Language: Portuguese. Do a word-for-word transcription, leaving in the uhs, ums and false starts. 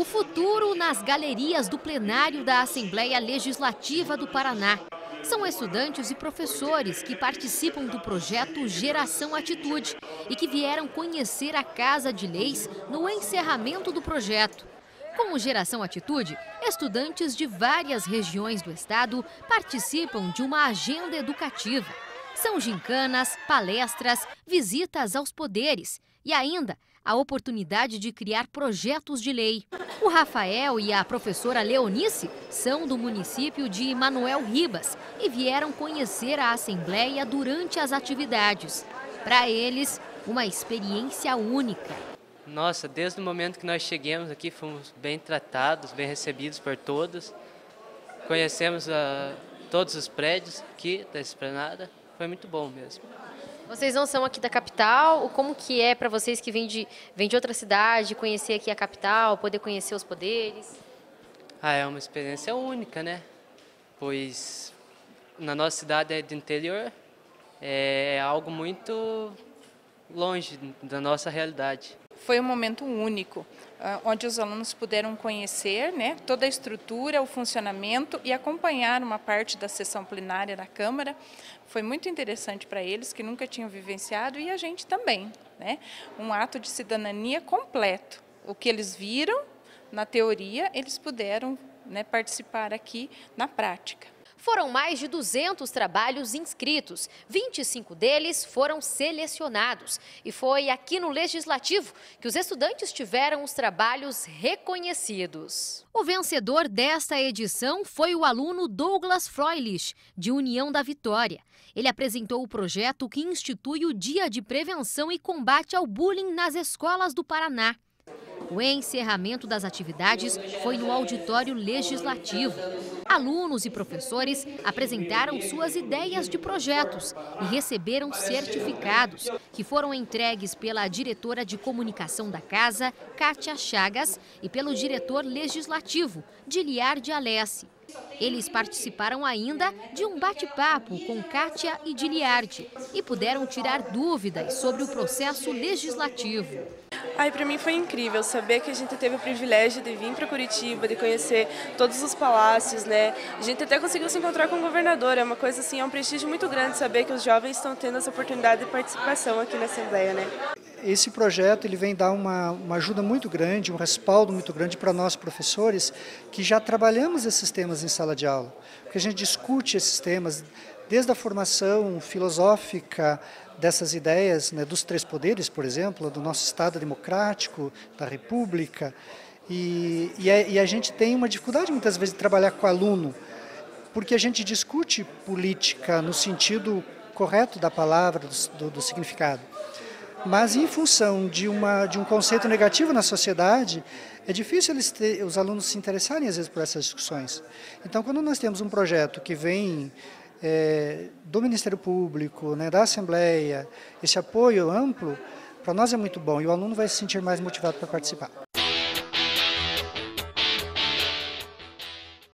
futuro nas galerias do plenário da Assembleia Legislativa do Paraná. São estudantes e professores que participam do projeto Geração Atitude e que vieram conhecer a Casa de Leis no encerramento do projeto. Com o Geração Atitude, estudantes de várias regiões do estado participam de uma agenda educativa. São gincanas, palestras, visitas aos poderes e ainda a oportunidade de criar projetos de lei. O Rafael e a professora Leonice são do município de Manoel Ribas e vieram conhecer a Assembleia durante as atividades. Para eles, uma experiência única. Nossa, desde o momento que nós chegamos aqui, fomos bem tratados, bem recebidos por todos. Conhecemos uh, todos os prédios aqui da esplanada, foi muito bom mesmo. Vocês não são aqui da capital? Como que é para vocês que vêm de, vêm de outra cidade, conhecer aqui a capital, poder conhecer os poderes? Ah, é uma experiência única, né? Pois na nossa cidade é do interior, é algo muito longe da nossa realidade. Foi um momento único, onde os alunos puderam conhecer, né, toda a estrutura, o funcionamento e acompanhar uma parte da sessão plenária da Câmara. Foi muito interessante para eles, que nunca tinham vivenciado, e a gente também, né? Um ato de cidadania completo. O que eles viram na teoria, eles puderam, né, participar aqui na prática. Foram mais de duzentos trabalhos inscritos, vinte e cinco deles foram selecionados. E foi aqui no Legislativo que os estudantes tiveram os trabalhos reconhecidos. O vencedor desta edição foi o aluno Douglas Froilich, de União da Vitória. Ele apresentou o projeto que institui o Dia de Prevenção e Combate ao Bullying nas escolas do Paraná. O encerramento das atividades foi no auditório legislativo. Alunos e professores apresentaram suas ideias de projetos e receberam certificados, que foram entregues pela diretora de comunicação da casa, Kátia Chagas, e pelo diretor legislativo, Diliar de Alessi. Eles participaram ainda de um bate-papo com Kátia e Diliardi e puderam tirar dúvidas sobre o processo legislativo. Ai, para mim foi incrível saber que a gente teve o privilégio de vir para Curitiba, de conhecer todos os palácios, né? A gente até conseguiu se encontrar com o governador, é uma coisa assim, é um prestígio muito grande saber que os jovens estão tendo essa oportunidade de participação aqui na Assembleia, né? Esse projeto ele vem dar uma, uma ajuda muito grande, um respaldo muito grande para nós professores que já trabalhamos esses temas em sala de aula, porque a gente discute esses temas desde a formação filosófica dessas ideias, né, dos três poderes, por exemplo, do nosso Estado democrático, da República, e, e, a, e a gente tem uma dificuldade muitas vezes de trabalhar com o aluno, porque a gente discute política no sentido correto da palavra, do, do, do significado. Mas em função de, uma, de um conceito negativo na sociedade, é difícil eles ter, os alunos se interessarem às vezes por essas discussões. Então, quando nós temos um projeto que vem é, do Ministério Público, né, da Assembleia, esse apoio amplo, para nós é muito bom e o aluno vai se sentir mais motivado para participar.